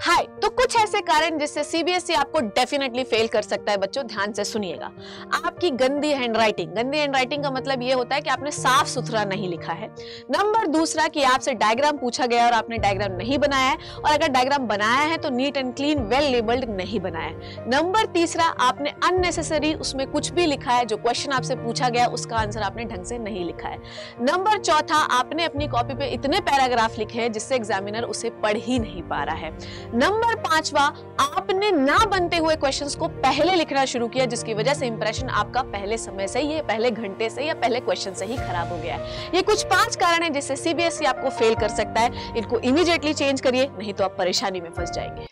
हाय, तो कुछ ऐसे कारण जिससे सीबीएसई आपको डेफिनेटली फेल कर सकता है बच्चों, ध्यान से सुनिएगा। आपकी गंदी हैंडराइटिंग का मतलब ये होता है कि आपने साफ सुथरा नहीं लिखा है। नंबर दूसरा कि आपसे डायग्राम पूछा गया और आपने डायग्राम नहीं बनाया है, और अगर डायग्राम बनाया है तो neat and clean well labelled नहीं बनाया है। नंबर तीसरा, आपने अननेसेसरी उसमें कुछ भी लिखा है, जो क्वेश्चन आपसे पूछा गया उसका आंसर आपने ढंग से नहीं लिखा है। नंबर चौथा, आपने अपनी कॉपी पे इतने पैराग्राफ लिखे हैं जिससे एग्जामिनर उसे पढ़ ही नहीं पा रहा है। नंबर पांचवा, आपने ना बनते हुए क्वेश्चंस को पहले लिखना शुरू किया, जिसकी वजह से इंप्रेशन आपका पहले समय से ही, पहले घंटे से या पहले क्वेश्चन से ही खराब हो गया है। ये कुछ 5 कारण हैं जिससे सीबीएसई आपको फेल कर सकता है। इनको इमीडिएटली चेंज करिए, नहीं तो आप परेशानी में फंस जाएंगे।